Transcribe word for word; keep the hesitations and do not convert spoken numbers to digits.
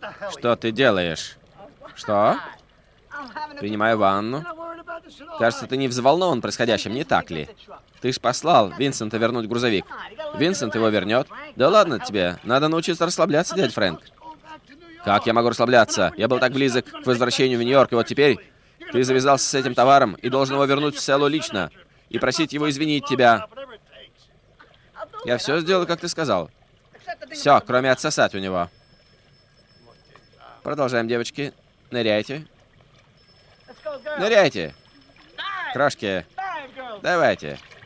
Что ты делаешь? Что? Принимаю ванну. Кажется, ты не взволнован происходящим, не так ли? Ты ж послал Винсента вернуть грузовик. Винсент его вернет. Да ладно тебе, надо научиться расслабляться, дядь Фрэнк. Как я могу расслабляться? Я был так близок к возвращению в Нью-Йорк, и вот теперь ты завязался с этим товаром и должен его вернуть в село лично и просить его извинить тебя. Я все сделал, как ты сказал. Все, кроме отсосать у него. Продолжаем, девочки. Ныряйте. Ныряйте. Крошки. Давайте.